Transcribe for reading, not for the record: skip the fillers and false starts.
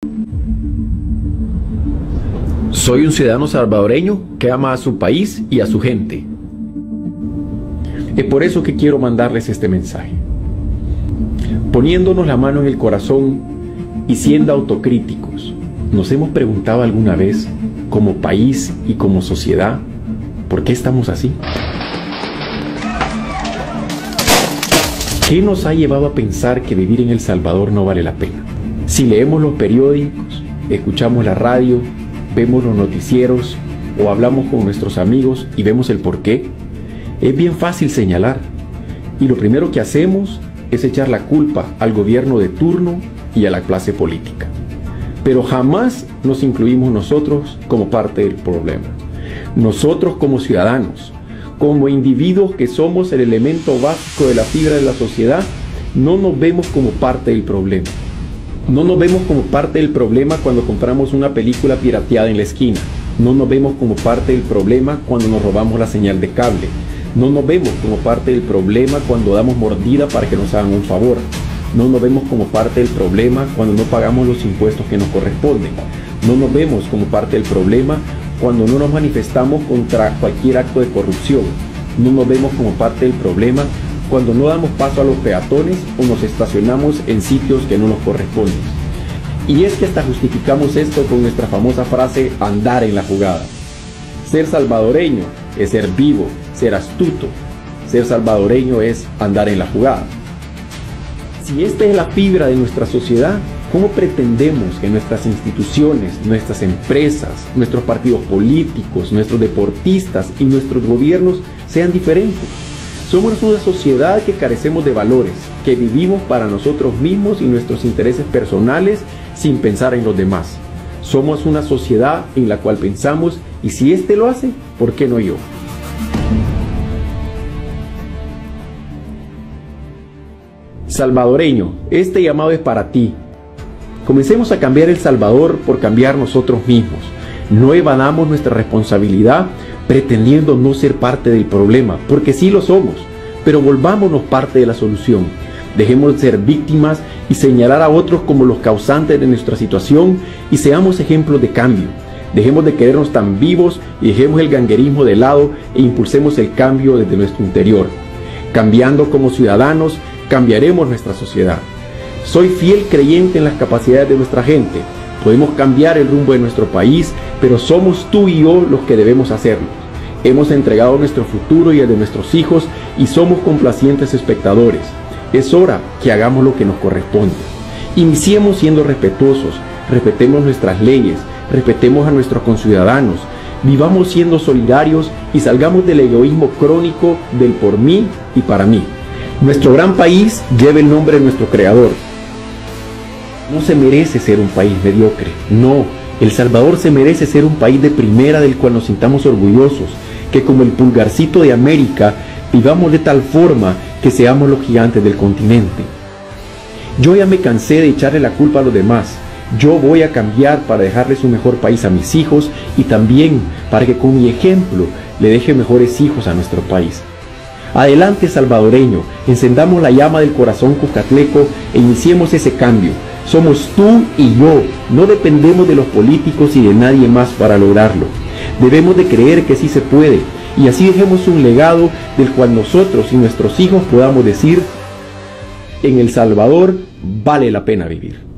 Soy un ciudadano salvadoreño que ama a su país y a su gente. Es por eso que quiero mandarles este mensaje. Poniéndonos la mano en el corazón y siendo autocríticos, ¿nos hemos preguntado alguna vez, como país y como sociedad, por qué estamos así? ¿Qué nos ha llevado a pensar que vivir en El Salvador no vale la pena? Si leemos los periódicos, escuchamos la radio, vemos los noticieros o hablamos con nuestros amigos y vemos el porqué, es bien fácil señalar. Y lo primero que hacemos es echar la culpa al gobierno de turno y a la clase política. Pero jamás nos incluimos nosotros como parte del problema. Nosotros como ciudadanos, como individuos que somos el elemento básico de la fibra de la sociedad, no nos vemos como parte del problema. No nos vemos como parte del problema cuando compramos una película pirateada en la esquina. No nos vemos como parte del problema cuando nos robamos la señal de cable. No nos vemos como parte del problema cuando damos mordida para que nos hagan un favor. No nos vemos como parte del problema cuando no pagamos los impuestos que nos corresponden. No nos vemos como parte del problema cuando no nos manifestamos contra cualquier acto de corrupción. No nos vemos como parte del problema cuando no damos paso a los peatones o nos estacionamos en sitios que no nos corresponden. Y es que hasta justificamos esto con nuestra famosa frase andar en la jugada. Ser salvadoreño es ser vivo, ser astuto. Ser salvadoreño es andar en la jugada. Si esta es la fibra de nuestra sociedad, ¿cómo pretendemos que nuestras instituciones, nuestras empresas, nuestros partidos políticos, nuestros deportistas y nuestros gobiernos sean diferentes? Somos una sociedad que carecemos de valores, que vivimos para nosotros mismos y nuestros intereses personales sin pensar en los demás. Somos una sociedad en la cual pensamos, y si este lo hace, ¿por qué no yo? Salvadoreño, este llamado es para ti. Comencemos a cambiar El Salvador por cambiar nosotros mismos. No evadamos nuestra responsabilidad pretendiendo no ser parte del problema, porque sí lo somos, pero volvámonos parte de la solución. Dejemos de ser víctimas y señalar a otros como los causantes de nuestra situación y seamos ejemplos de cambio. Dejemos de querernos tan vivos y dejemos el ganguerismo de lado e impulsemos el cambio desde nuestro interior. Cambiando como ciudadanos, cambiaremos nuestra sociedad. Soy fiel creyente en las capacidades de nuestra gente. Podemos cambiar el rumbo de nuestro país, pero somos tú y yo los que debemos hacerlo. Hemos entregado nuestro futuro y el de nuestros hijos y somos complacientes espectadores. Es hora que hagamos lo que nos corresponde. Iniciemos siendo respetuosos, respetemos nuestras leyes, respetemos a nuestros conciudadanos, vivamos siendo solidarios y salgamos del egoísmo crónico del por mí y para mí. Nuestro gran país lleva el nombre de nuestro creador. No se merece ser un país mediocre, no. El Salvador se merece ser un país de primera del cual nos sintamos orgullosos, que como el pulgarcito de América, vivamos de tal forma que seamos los gigantes del continente. Yo ya me cansé de echarle la culpa a los demás. Yo voy a cambiar para dejarles un mejor país a mis hijos y también para que con mi ejemplo le deje mejores hijos a nuestro país. Adelante salvadoreño, encendamos la llama del corazón cuscatleco e iniciemos ese cambio. Somos tú y yo, no dependemos de los políticos y de nadie más para lograrlo. Debemos de creer que sí se puede y así dejemos un legado del cual nosotros y nuestros hijos podamos decir: en El Salvador vale la pena vivir.